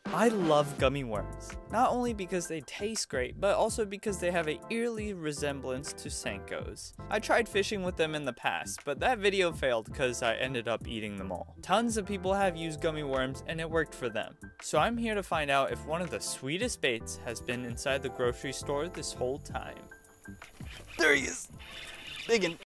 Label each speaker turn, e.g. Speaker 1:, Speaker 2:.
Speaker 1: I love gummy worms, not only because they taste great, but also because they have an eerie resemblance to Senkos. I tried fishing with them in the past, but that video failed because I ended up eating them all. Tons of people have used gummy worms and it worked for them. So I'm here to find out if one of the sweetest baits has been inside the grocery store this whole time. There he is! Biggin'.